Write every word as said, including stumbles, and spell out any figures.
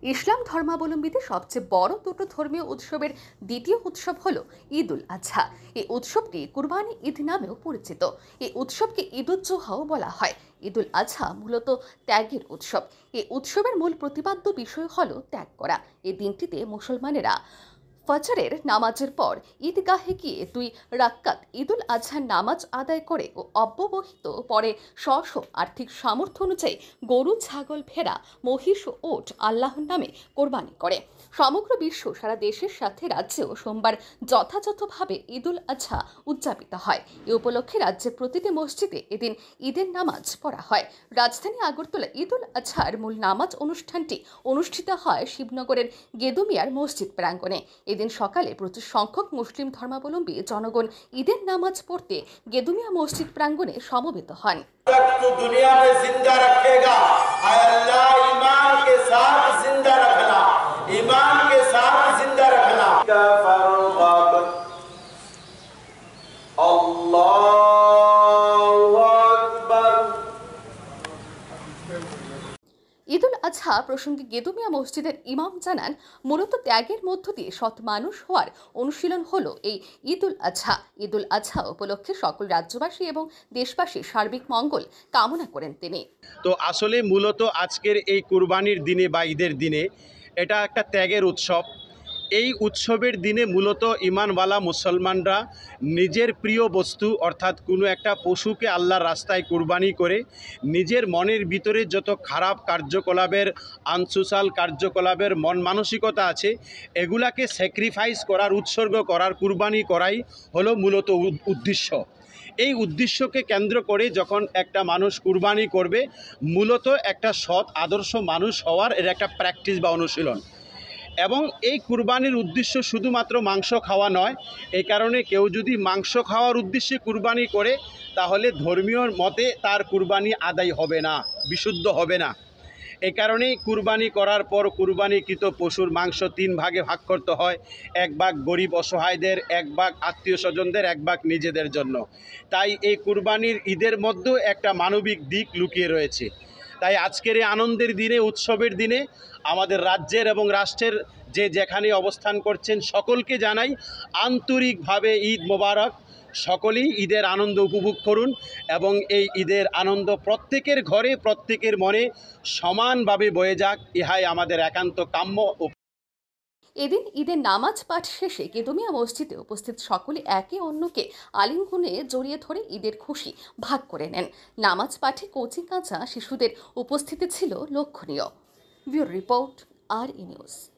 ইসলাম ধর্মাবলম্বীদের সবচেয়ে বড় দুটো ধর্মীয় উৎসবের দ্বিতীয় উৎসব হলো ঈদ উল আজহা। এই উৎসবটি কুরবানি ঈদ নামেও পরিচিত। এই উৎসবকে ঈদ উজ জোহাও বলা হয়। ঈদ উল আজহা মূলত ত্যাগের উৎসব। এই উৎসবের মূল প্রতিপাদ্য বিষয় হলো ত্যাগ করা। এই দিনটিতে মুসলমানেরা ফজরের নামাজের পর ঈদগাহে গিয়ে দুই রাক্কাত ঈদুল আজহার নামাজ আদায় করে ও অব্যবহিত পরে স্ব স্ব আর্থিক সামর্থ্য অনুযায়ী গরু, ছাগল, ভেড়া, মহিষ ও ওট আল্লাহর নামে কোরবানি করে। সমগ্র বিশ্ব, সারা দেশের সাথে রাজ্যেও সোমবার যথাযথভাবে ঈদুল আজহা উদযাপিত হয়। এ উপলক্ষে রাজ্যের প্রতিটি মসজিদে এদিন ঈদের নামাজ পড়া হয়। রাজধানী আগরতলা ঈদুল আজহার মূল নামাজ অনুষ্ঠানটি অনুষ্ঠিত হয় শিবনগরের গেদুমিয়ার মসজিদ প্রাঙ্গণে। এদিন সকালে প্রচুর সংখ্যক মুসলিম ধর্মাবলম্বী জনগণ ঈদের নামাজ পড়তে গেদুমিয়া মসজিদ প্রাঙ্গণে সমবেত হন। दुनिया में जिंदा रखेगा अल्लाह, ईमान के साथ जिंदा रखना, ईमान के साथ जिंदा रखना। अल्लाहु अकबर। ঈদ উল আজহা প্রসঙ্গে গেদুমিয়া মসজিদের ইমাম জানান, মূলত ত্যাগের মধ্য দিয়ে সৎ মানুষ হওয়ার অনুশীলন হলো এই ঈদ উল আজহা। ঈদ উল আজহা উপলক্ষে সকল রাজ্যবাসী এবং দেশবাসীর সার্বিক মঙ্গল কামনা করেন তিনি। তো আসলে মূলত আজকের এই কুরবানির দিনে বা ঈদের দিনে এটা একটা ত্যাগের উৎসব। এই উৎসবের দিনে মূলত ঈমানওয়ালা মুসলমানরা নিজের প্রিয় বস্তু অর্থাৎ কোনো একটা পশুকে আল্লাহর রাস্তায় কুরবানি করে নিজের মনের ভিতরে যত খারাপ কার্যকলাপের, আনসোশাল কার্যকলাপের মন মানসিকতা আছে, এগুলাকে স্যাক্রিফাইস করার, উৎসর্গ করার, কুরবানি করাই হলো মূলত উদ্দেশ্য। এই উদ্দেশ্যকে কেন্দ্র করে যখন একটা মানুষ কুরবানি করবে, মূলত একটা সৎ আদর্শ মানুষ হওয়ার এর একটা প্র্যাকটিস বা অনুশীলন। এবং এই কুরবানির উদ্দেশ্য শুধুমাত্র মাংস খাওয়া নয়। এই কারণে কেউ যদি মাংস খাওয়ার উদ্দেশ্যে কুরবানি করে, তাহলে ধর্মীয় মতে তার কুরবানি আদায় হবে না, বিশুদ্ধ হবে না। এই কারণেই কুরবানি করার পর কুরবানিকৃত পশুর মাংস তিন ভাগে ভাগ করতে হয়। এক ভাগ গরিব অসহায়দের, এক ভাগ আত্মীয় স্বজনদের, এক ভাগ নিজেদের জন্য। তাই এই কুরবানির ঈদের মধ্যেও একটা মানবিক দিক লুকিয়ে রয়েছে। তাই আজকের এই আনন্দের দিনে, উৎসবের দিনে আমাদের রাজ্যের এবং রাষ্ট্রের যে যেখানে অবস্থান করছেন সকলকে জানাই আন্তরিকভাবে ঈদ মোবারক। সকলেই ঈদের আনন্দ উপভোগ করুন এবং এই ঈদের আনন্দ প্রত্যেকের ঘরে, প্রত্যেকের মনে সমানভাবে বয়ে যাক, ইহাই আমাদের একান্ত কাম্য। এদিন ঈদের নামাজ পাঠ শেষে গেদুমিয়া মসজিদে উপস্থিত সকলে একে অন্যকে আলিঙ্গনে জড়িয়ে ধরে ঈদের খুশি ভাগ করে নেন। নামাজ পাঠে কচি কাঁচা শিশুদের উপস্থিতি ছিল লক্ষণীয়। Bureau report, R E news.